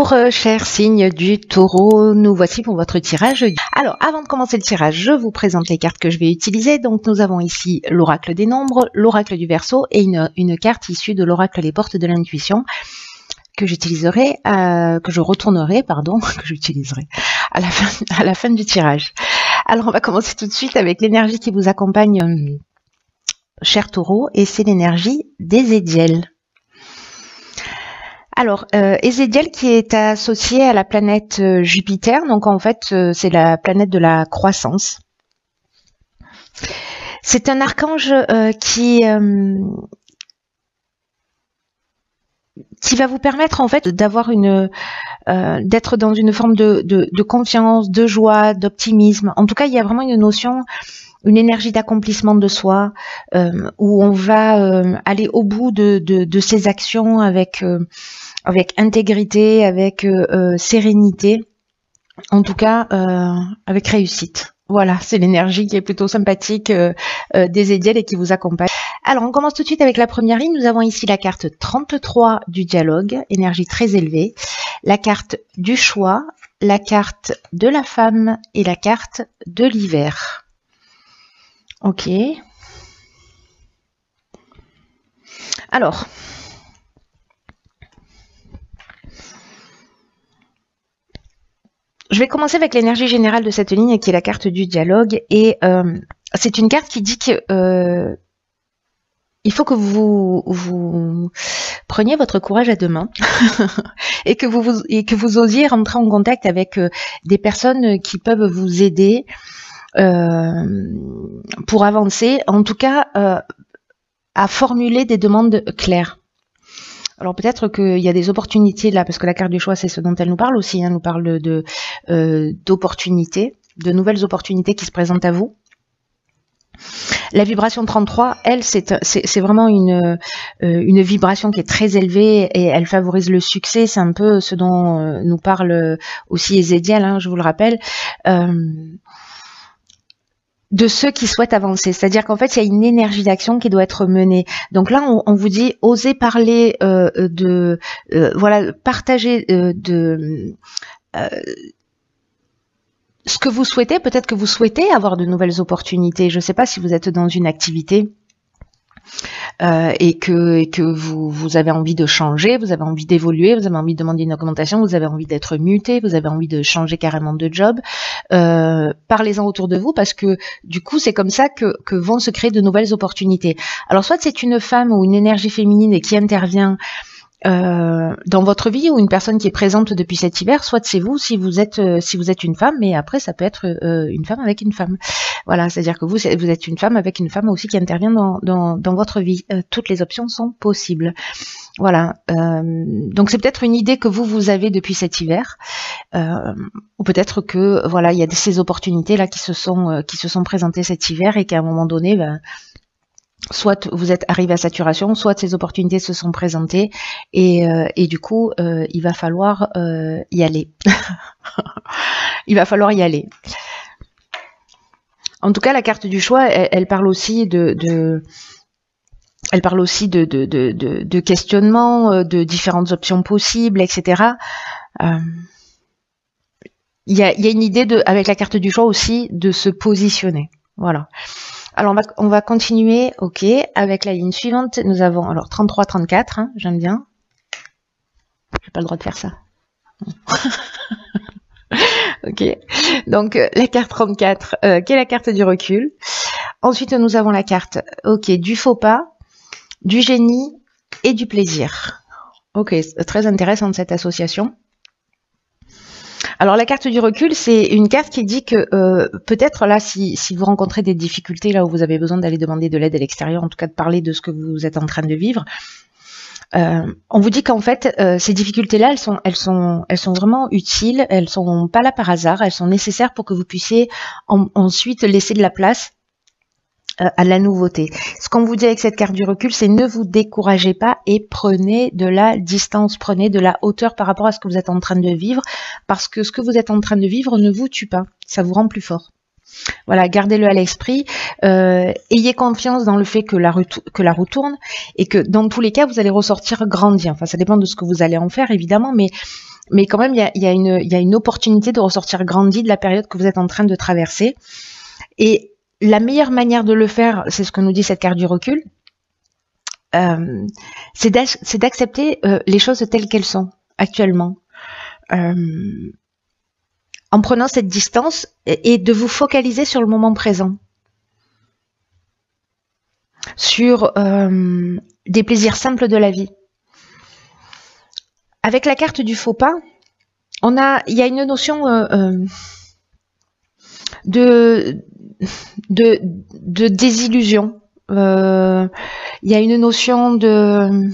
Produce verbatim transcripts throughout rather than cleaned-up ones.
Bonjour euh, chers signes du taureau, nous voici pour votre tirage. Alors avant de commencer le tirage, je vous présente les cartes que je vais utiliser. Donc nous avons ici l'oracle des nombres, l'oracle du Verseau et une, une carte issue de l'oracle des portes de l'intuition que j'utiliserai, euh, que je retournerai, pardon, que j'utiliserai à la fin, à la fin du tirage. Alors on va commencer tout de suite avec l'énergie qui vous accompagne, euh, cher taureau, et c'est l'énergie d'Ézéchiel. Alors, euh, Ézéchiel qui est associé à la planète euh, Jupiter, donc en fait euh, c'est la planète de la croissance. C'est un archange euh, qui euh, qui va vous permettre en fait d'avoir une euh, d'être dans une forme de, de, de confiance, de joie, d'optimisme. En tout cas, il y a vraiment une notion, une énergie d'accomplissement de soi, euh, où on va euh, aller au bout de, de, de ses actions avec euh, avec intégrité, avec euh, euh, sérénité, en tout cas euh, avec réussite. Voilà, c'est l'énergie qui est plutôt sympathique euh, euh, d'Ézéchiel et qui vous accompagne. Alors, on commence tout de suite avec la première ligne. Nous avons ici la carte trente-trois du dialogue, énergie très élevée, la carte du choix, la carte de la femme et la carte de l'hiver. Ok. Alors, je vais commencer avec l'énergie générale de cette ligne qui est la carte du dialogue. Et euh, c'est une carte qui dit que euh, il faut que vous, vous preniez votre courage à deux mains et, que vous, vous, et que vous osiez rentrer en contact avec euh, des personnes qui peuvent vous aider euh, pour avancer, en tout cas euh, à formuler des demandes claires. Alors peut-être qu'il y a des opportunités là, parce que la carte du choix, c'est ce dont elle nous parle aussi, hein, elle nous parle de euh, d'opportunités, de nouvelles opportunités qui se présentent à vous. La vibration trente-trois, elle, c'est vraiment une, euh, une vibration qui est très élevée et elle favorise le succès. C'est un peu ce dont euh, nous parle aussi Ézéchiel, hein, je vous le rappelle. Euh, de ceux qui souhaitent avancer. C'est-à-dire qu'en fait, il y a une énergie d'action qui doit être menée. Donc là, on, on vous dit, osez parler euh, de... Euh, voilà, partager euh, de... Euh, ce que vous souhaitez. Peut-être que vous souhaitez avoir de nouvelles opportunités. Je ne sais pas si vous êtes dans une activité Euh, et que, et que vous, vous avez envie de changer, vous avez envie d'évoluer, vous avez envie de demander une augmentation, vous avez envie d'être muté, vous avez envie de changer carrément de job. Euh, Parlez-en autour de vous parce que du coup, c'est comme ça que, que vont se créer de nouvelles opportunités. Alors, soit c'est une femme ou une énergie féminine qui intervient Euh, dans votre vie ou une personne qui est présente depuis cet hiver, soit c'est vous si vous êtes euh, si vous êtes une femme, mais après ça peut être euh, une femme avec une femme. Voilà, c'est-à-dire que vous vous êtes une femme avec une femme aussi qui intervient dans dans, dans votre vie. Euh, toutes les options sont possibles. Voilà. Euh, donc c'est peut-être une idée que vous vous avez depuis cet hiver, euh, ou peut-être que voilà il y a ces opportunités là qui se sont euh, qui se sont présentées cet hiver et qu'à un moment donné, ben, soit vous êtes arrivé à saturation, soit ces opportunités se sont présentées et, euh, et du coup, euh, il va falloir euh, y aller. Il va falloir y aller. En tout cas, la carte du choix, elle, elle parle aussi de, de elle parle aussi de, de, de, de, de questionnement, de différentes options possibles, et cetera. Euh, il y a, il y a une idée de, avec la carte du choix aussi de se positionner. Voilà. Alors, on va, on va continuer, ok, avec la ligne suivante. Nous avons, alors, trente-trois trente-quatre, hein, j'aime bien. J'ai pas le droit de faire ça. Ok, donc, euh, la carte trente-quatre, euh, qui est la carte du recul. Ensuite, nous avons la carte, ok, du faux pas, du génie et du plaisir. Ok, très intéressante cette association. Alors la carte du recul, c'est une carte qui dit que euh, peut-être là, si, si vous rencontrez des difficultés, là où vous avez besoin d'aller demander de l'aide à l'extérieur, en tout cas de parler de ce que vous êtes en train de vivre, euh, on vous dit qu'en fait, euh, ces difficultés-là, elles sont, elles sont, elles sont vraiment utiles, elles sont pas là par hasard, elles sont nécessaires pour que vous puissiez en, ensuite laisser de la place à la nouveauté. Ce qu'on vous dit avec cette carte du recul, c'est ne vous découragez pas et prenez de la distance, prenez de la hauteur par rapport à ce que vous êtes en train de vivre, parce que ce que vous êtes en train de vivre ne vous tue pas, ça vous rend plus fort. Voilà, gardez-le à l'esprit, euh, ayez confiance dans le fait que la, que la roue tourne et que dans tous les cas, vous allez ressortir grandi. Enfin, ça dépend de ce que vous allez en faire, évidemment, mais mais quand même, il y a, il y a une, il y a une opportunité de ressortir grandi de la période que vous êtes en train de traverser. Et la meilleure manière de le faire, c'est ce que nous dit cette carte du recul, euh, c'est d'accepter euh, les choses telles qu'elles sont actuellement. Euh, en prenant cette distance et, et de vous focaliser sur le moment présent. Sur euh, des plaisirs simples de la vie. Avec la carte du faux pas, on a, il y a une notion euh, euh, de, de, de désillusion. Euh, il y a une notion de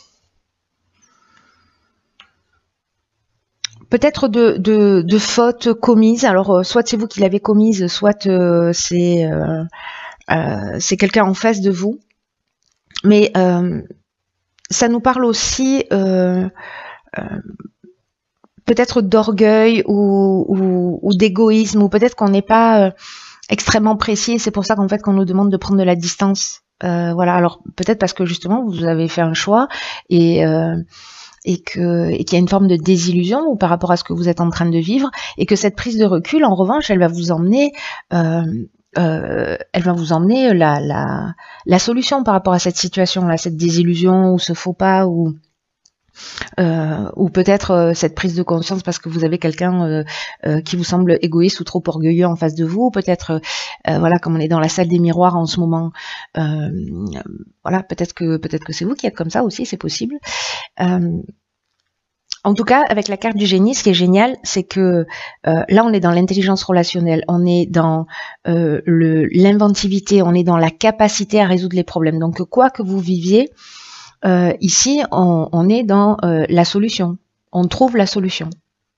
peut-être de, de, de faute commise. Alors, euh, soit c'est vous qui l'avez commise, soit euh, c'est euh, euh, c'est quelqu'un en face de vous. Mais euh, ça nous parle aussi euh, euh, peut-être d'orgueil ou, ou, ou d'égoïsme, ou peut-être qu'on n'est pas euh, extrêmement précis. C'est pour ça qu'en fait qu'on nous demande de prendre de la distance. Euh, voilà. Alors peut-être parce que justement vous avez fait un choix et euh, et que et qu'il y a une forme de désillusion ou par rapport à ce que vous êtes en train de vivre, et que cette prise de recul, en revanche, elle va vous emmener euh, euh, elle va vous emmener la, la la solution par rapport à cette situation là, cette désillusion ou ce faux pas, ou Euh, ou peut-être euh, cette prise de conscience parce que vous avez quelqu'un euh, euh, qui vous semble égoïste ou trop orgueilleux en face de vous, peut-être euh, voilà, comme on est dans la salle des miroirs en ce moment, euh, voilà, peut-être que peut-être que c'est vous qui êtes comme ça aussi, c'est possible. Euh, en tout cas, avec la carte du génie, ce qui est génial, c'est que euh, là, on est dans l'intelligence relationnelle, on est dans euh, l'inventivité, on est dans la capacité à résoudre les problèmes. Donc, quoi que vous viviez, Euh, ici, on, on est dans euh, la solution. On trouve la solution.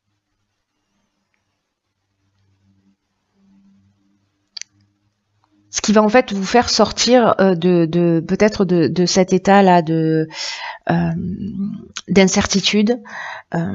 Ce qui va en fait vous faire sortir euh, de, de peut-être de, de cet état-là de euh, d'incertitude. Euh,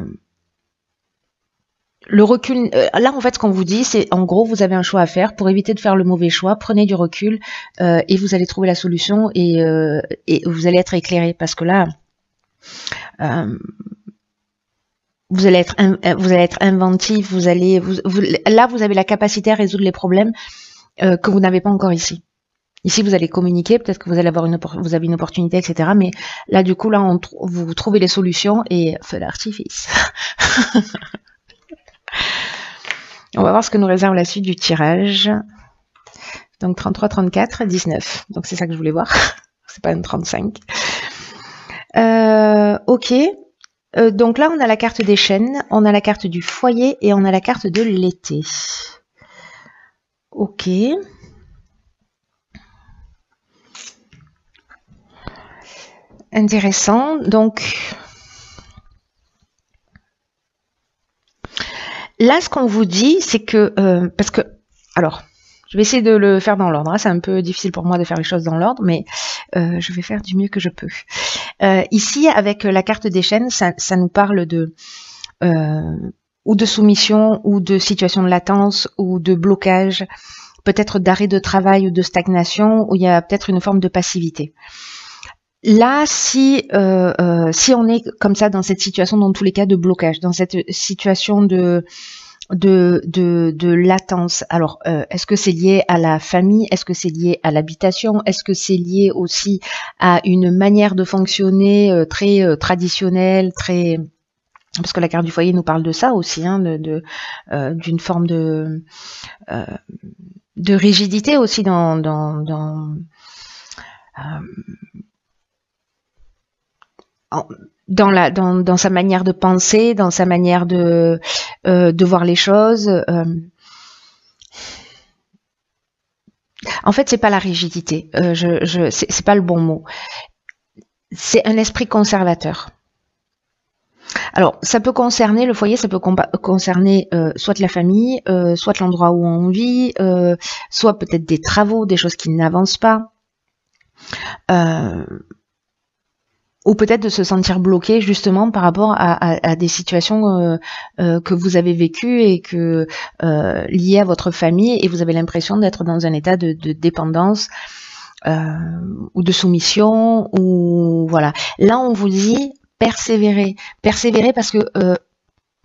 le recul, euh, là en fait, ce qu'on vous dit, c'est en gros, vous avez un choix à faire. Pour éviter de faire le mauvais choix, prenez du recul euh, et vous allez trouver la solution, et, euh, et vous allez être éclairé, parce que là, euh, vous allez être, vous allez être inventif, vous allez, vous, vous, là, vous avez la capacité à résoudre les problèmes euh, que vous n'avez pas encore ici. Ici, vous allez communiquer, peut-être que vous allez avoir une, vous avez une opportunité, et cetera. Mais là, du coup, là, on, vous trouvez les solutions et feu d'artifice. On va voir ce que nous réserve la suite du tirage. Donc trente-trois, trente-quatre, dix-neuf. Donc c'est ça que je voulais voir. C'est pas une trente-cinq. Euh, ok. Euh, donc là, on a la carte des chaînes, on a la carte du foyer et on a la carte de l'été. Ok. Intéressant. Donc là, ce qu'on vous dit, c'est que euh, parce que alors, je vais essayer de le faire dans l'ordre. Hein. C'est un peu difficile pour moi de faire les choses dans l'ordre, mais euh, je vais faire du mieux que je peux. Euh, ici, avec la carte des chaînes, ça, ça nous parle de euh, ou de soumission, ou de situation de latence, ou de blocage, peut-être d'arrêt de travail ou de stagnation, où il y a peut-être une forme de passivité. Là, si euh, euh, si on est comme ça dans cette situation, dans tous les cas de blocage, dans cette situation de de de, de latence, alors euh, est-ce que c'est lié à la famille, est-ce que c'est lié à l'habitation, est-ce que c'est lié aussi à une manière de fonctionner euh, très euh, traditionnelle, très, parce que la carte du foyer nous parle de ça aussi, hein, de, de euh, d'une forme de euh, de rigidité aussi dans dans dans euh, Dans, la, dans, dans sa manière de penser, dans sa manière de, euh, de voir les choses. Euh. En fait, c'est pas la rigidité. Euh, je, je, c'est, c'est pas le bon mot. C'est un esprit conservateur. Alors, ça peut concerner le foyer, ça peut concerner euh, soit la famille, euh, soit l'endroit où on vit, euh, soit peut-être des travaux, des choses qui n'avancent pas. Euh, ou peut-être de se sentir bloqué justement par rapport à, à, à des situations euh, euh, que vous avez vécues et que euh, liées à votre famille, et vous avez l'impression d'être dans un état de, de dépendance euh, ou de soumission, ou voilà. Là, on vous dit persévérer, persévérer parce que euh,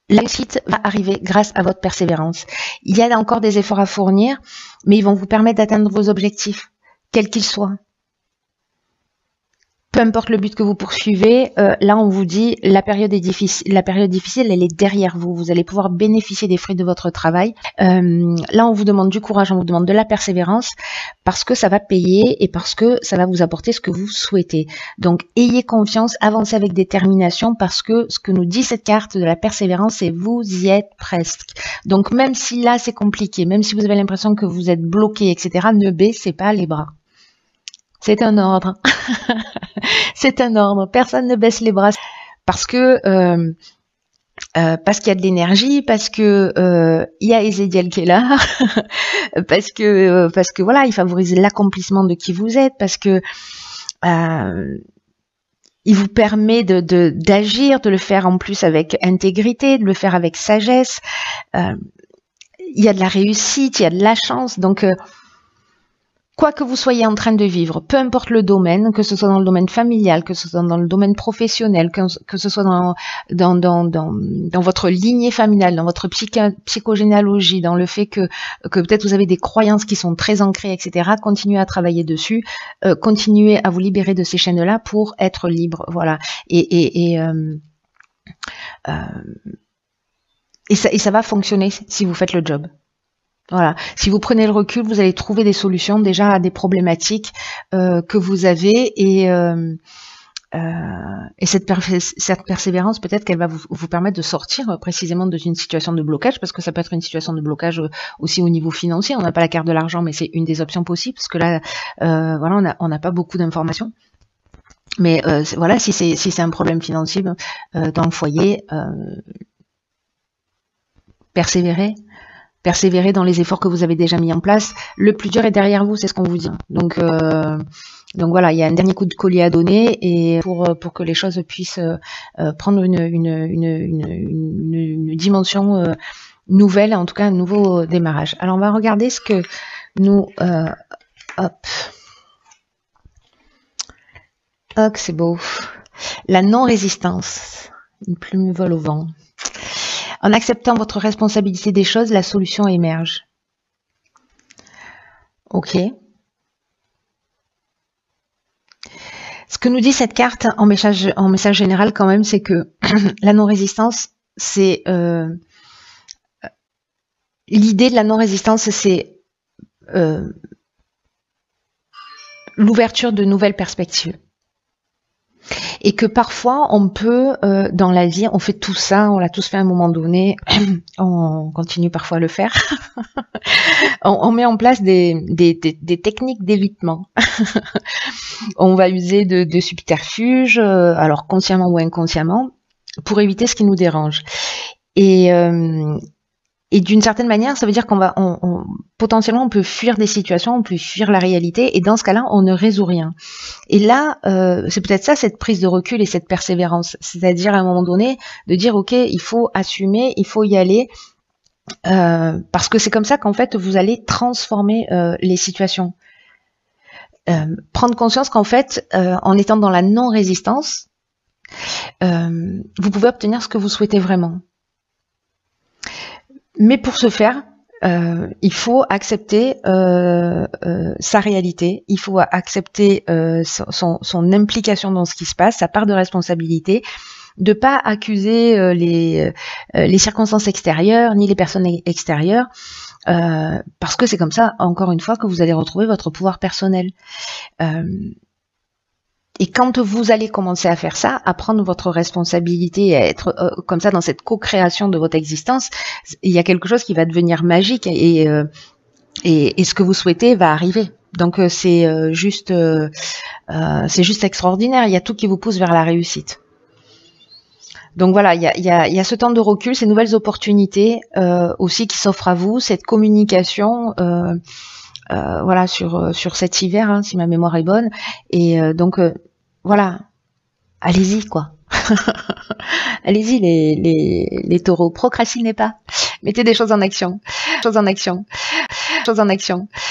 la réussite va arriver grâce à votre persévérance. Il y a encore des efforts à fournir, mais ils vont vous permettre d'atteindre vos objectifs, quels qu'ils soient. Peu importe le but que vous poursuivez, euh, là on vous dit la période est difficile, la période difficile elle est derrière vous. Vous allez pouvoir bénéficier des fruits de votre travail. Euh, là on vous demande du courage, on vous demande de la persévérance parce que ça va payer et parce que ça va vous apporter ce que vous souhaitez. Donc ayez confiance, avancez avec détermination parce que ce que nous dit cette carte de la persévérance, c'est vous y êtes presque. Donc même si là c'est compliqué, même si vous avez l'impression que vous êtes bloqué, et cetera, ne baissez pas les bras. C'est un ordre. C'est un ordre. Personne ne baisse les bras parce que euh, euh, parce qu'il y a de l'énergie, parce que euh, il y a Ezekiel qui est là, parce que euh, parce que voilà, il favorise l'accomplissement de qui vous êtes, parce que euh, il vous permet de de d'agir, de le faire en plus avec intégrité, de le faire avec sagesse. Euh, il y a de la réussite, il y a de la chance, donc euh, quoi que vous soyez en train de vivre, peu importe le domaine, que ce soit dans le domaine familial, que ce soit dans le domaine professionnel, que, que ce soit dans, dans, dans, dans, dans votre lignée familiale, dans votre psycho, psychogénéalogie, dans le fait que, que peut-être vous avez des croyances qui sont très ancrées, et cetera, continuez à travailler dessus, euh, continuez à vous libérer de ces chaînes-là pour être libre. Voilà. Et, et, et, euh, euh, et, ça, et ça va fonctionner si vous faites le job. Voilà. Si vous prenez le recul, vous allez trouver des solutions déjà à des problématiques euh, que vous avez et, euh, euh, et cette, cette persévérance, peut-être qu'elle va vous, vous permettre de sortir euh, précisément de une situation de blocage, parce que ça peut être une situation de blocage euh, aussi au niveau financier. On n'a pas la carte de l'argent, mais c'est une des options possibles, parce que là, euh, voilà, on n'a on n'a pas beaucoup d'informations. Mais euh, voilà, si c'est si c'est un problème financier euh, dans le foyer, euh, persévérez. Persévérer dans les efforts que vous avez déjà mis en place. Le plus dur est derrière vous, c'est ce qu'on vous dit. Donc, euh, donc voilà, il y a un dernier coup de collier à donner et pour pour que les choses puissent euh, prendre une une une une, une, une dimension euh, nouvelle, en tout cas un nouveau démarrage. Alors on va regarder ce que nous, euh, hop, hop, c'est beau. La non-résistance. Une plume vole au vent. En acceptant votre responsabilité des choses, la solution émerge. Ok. Ce que nous dit cette carte en message, en message général quand même, c'est que la non-résistance, c'est... Euh, l'idée de la non-résistance, c'est euh, l'ouverture de nouvelles perspectives. Et que parfois, on peut, euh, dans la vie, on fait tout ça, on l'a tous fait à un moment donné, on continue parfois à le faire, on, on met en place des, des, des, des techniques d'évitement. On va user de, de subterfuges, euh, alors consciemment ou inconsciemment, pour éviter ce qui nous dérange. Et... Euh, Et d'une certaine manière, ça veut dire qu'on va, on, on, potentiellement, on peut fuir des situations, on peut fuir la réalité, et dans ce cas-là, on ne résout rien. Et là, euh, c'est peut-être ça, cette prise de recul et cette persévérance, c'est-à-dire à un moment donné, de dire, ok, il faut assumer, il faut y aller, euh, parce que c'est comme ça qu'en fait, vous allez transformer euh, les situations. Euh, prendre conscience qu'en fait, euh, en étant dans la non-résistance, euh, vous pouvez obtenir ce que vous souhaitez vraiment. Mais pour ce faire, euh, il faut accepter euh, euh, sa réalité, il faut accepter euh, son, son implication dans ce qui se passe, sa part de responsabilité, de pas accuser euh, les, euh, les circonstances extérieures ni les personnes extérieures, euh, parce que c'est comme ça, encore une fois, que vous allez retrouver votre pouvoir personnel. Euh, Et quand vous allez commencer à faire ça, à prendre votre responsabilité et à être euh, comme ça dans cette co-création de votre existence, il y a quelque chose qui va devenir magique et, euh, et, et ce que vous souhaitez va arriver. Donc euh, c'est euh, juste, euh, euh, c'est juste extraordinaire. Il y a tout qui vous pousse vers la réussite. Donc voilà, il y a, il y a, il y a ce temps de recul, ces nouvelles opportunités euh, aussi qui s'offrent à vous, cette communication. Euh, euh, voilà sur sur cet hiver, hein, si ma mémoire est bonne. Et euh, donc euh, voilà, allez-y quoi. Allez-y les, les, les taureaux, procrastinez pas. Mettez des choses en action. Choses en action. Choses en action.